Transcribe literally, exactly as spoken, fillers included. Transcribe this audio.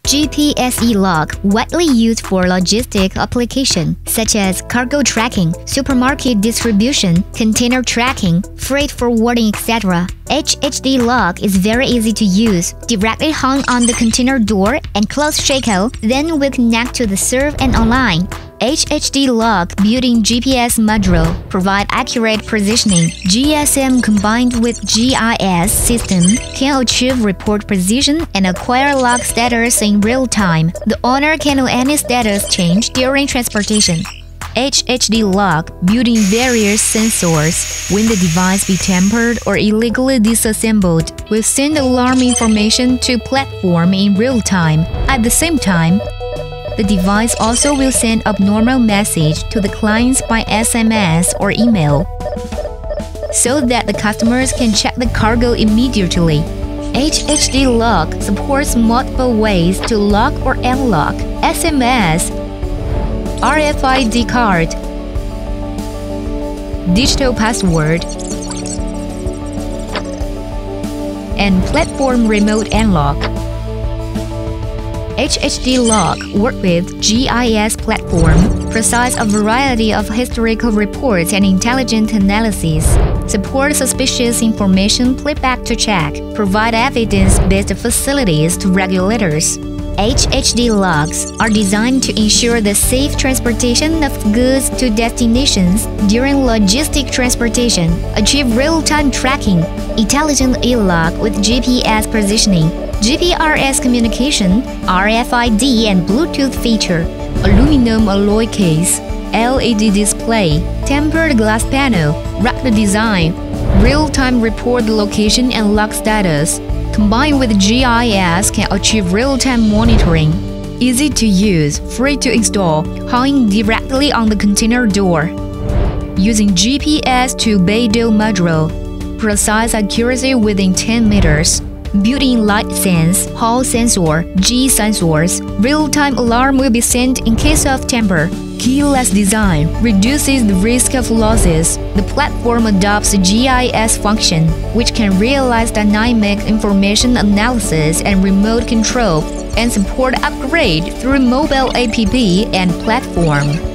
G P S E-Log, widely used for logistic applications such as cargo tracking, supermarket distribution, container tracking, freight forwarding, et cetera. H H D log is very easy to use, directly hung on the container door and close shake-out, then will connect to the server and online. H H D log built-in G P S module provide accurate positioning. G S M combined with G I S system can achieve report precision and acquire log status in real time. The owner can know any status change during transportation. H H D log built-in various sensors. When the device be tampered or illegally disassembled, will send alarm information to platform in real time. At the same time, the device also will send abnormal message to the clients by S M S or email, so that the customers can check the cargo immediately. H H D log supports multiple ways to lock or unlock: S M S, R F I D card, digital password, and platform remote unlock. H H D log work with G I S platform, process a variety of historical reports and intelligent analysis, support suspicious information playback to check, provide evidence-based facilities to regulators. H H D logs are designed to ensure the safe transportation of goods to destinations during logistic transportation, achieve real-time tracking, intelligent e-log with G P S positioning, G P R S communication, R F I D and Bluetooth feature, aluminum alloy case, L E D display, tempered glass panel, rugged design, real-time report location and log status. Combined with G I S can achieve real-time monitoring. Easy to use, free to install, hung directly on the container door. Using G P S to Beidou module, precise accuracy within ten meters. Built-in light sense, hall sensor, G sensors, real-time alarm will be sent in case of tamper. Keyless design reduces the risk of losses. The platform adopts G I S function, which can realize dynamic information analysis and remote control, and support upgrade through mobile app and platform.